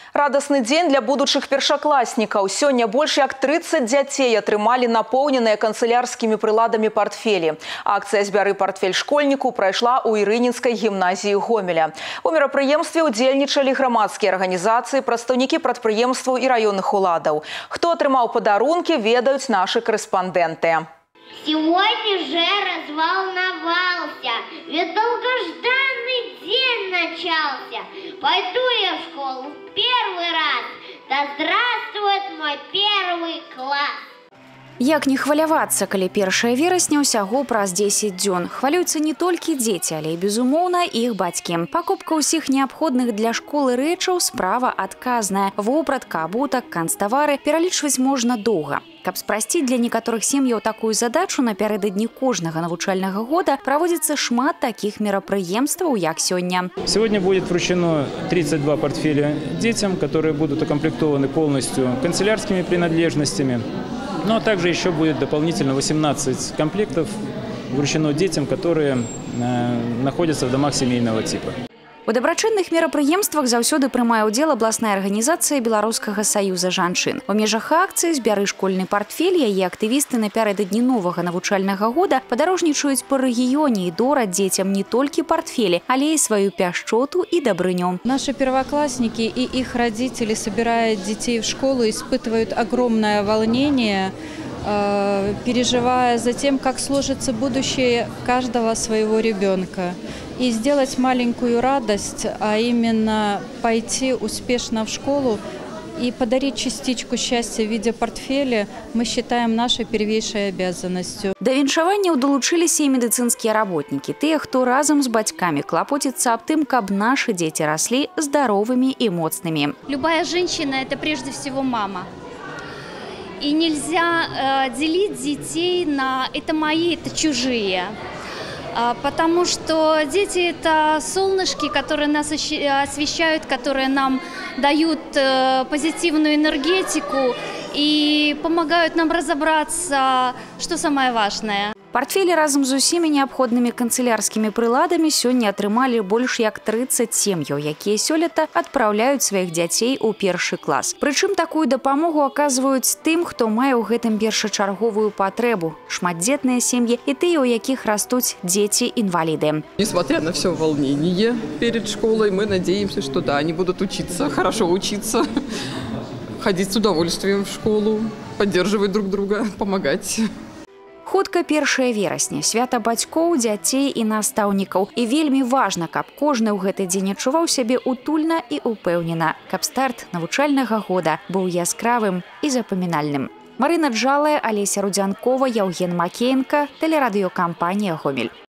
Радасны дзень для будущих першакласнікаў. Сёння больш як 30 дзяцей атрымалі напоўненыя канцылярскімі прыладамі партфелі. Акцыя «Збяры партфель школьніку» прайшла ў Ірынінскай гімназіі Гомеля. У мерапрыемстве удзельнічалі грамадскія арганізацыі, прадстаўнікі прадпрыемстваў і раённых уладаў. Хто атрымаў падарункі, ведаюць нашы корэспандэнты. Сегодня же разволновался, ведь долгожданный день начался. Пойду я в школу первый раз, да здравствует мой первый класс. Як не хвалявацца, калі 1 верасня ўсяго праз 10 дзён. Хвалююцца не толькі дзеці, але і, безумоўна, іх бацькі. Пакупка ўсіх неабходных для школы рэчаў справа адказная. Вопратка, абутак, канцтавары пералічваць можна доўга. Каб спрасціць для некаторых сем'яў такую задачу, напярэдадні кожнага навучальнага года праводзіцца шмат такіх мерапрыемстваў, як сёння. Сегодня будет вручено 32 портфеля детям, которые будут укомплектованы полностью канцелярскими принадлежностями. Ну а также еще будет дополнительно 18 комплектов вручено детям, которые находятся в домах семейного типа. У дабрачынных мерапрыемствах заўсёды прымае ўдзел абласная арганізацыя Беларускага саюза жанчын. У межах акцыі «Збяры школьны партфель» яе актывісты напярэдадні новага навучальнага года падарожнічаюць па рэгіёне і дораць дзецям не толькі партфелі, але і сваю пяшчоту и добрыню. Наши первоклассники и их родители, собирая детей в школу, испытывают огромное волнение, переживая за тем, как сложится будущее каждого своего ребенка. И сделать маленькую радость, а именно пойти успешно в школу и подарить частичку счастья в виде портфеля, мы считаем нашей первейшей обязанностью. Да віншавання долучыліся і медыцынскія работнікі, тыя, хто разам з бацькамі клапоціцца аб тым, каб нашы дзеці раслі здаровымі і моцнымі. Любая женщина – это прежде всего мама. И нельзя делить детей на «это мои, это чужие». Потому что дети – это солнышки, которые нас освещают, которые нам дают позитивную энергетику и помогают нам разобраться, что самое важное. Портфелі разам з усімі неабходнымі канцылярскімі прыладамі сёння атрымалі больш як 30 сем'яў, якія сёлета адпраўляюць сваіх дзяцей у 1 клас. Прычым такую дапамогу аказваюць тым, хто мае ў гэтым першачарговую патрэбу. Шматдзетныя сем'і і тыя, у якіх растуць дзеці-інваліды. Несмотря на все волнение перед школой, мы надеемся, что да, они будут учиться, хорошо учиться, ходить с удовольствием в школу, поддерживать друг друга, помогать. Хутка 1 верасня, свята бацькоў, дзяцей і настаўнікаў. І вельмі важна, каб кожны ў гэты дзень адчуваў сябе утульна і упэўнена, каб старт навучальнага года быў яскравым і запамінальным. Марына Джалая, Алеся Рудзянкова, Яўген Макеенка, тэлерадыёкампанія «Гомель».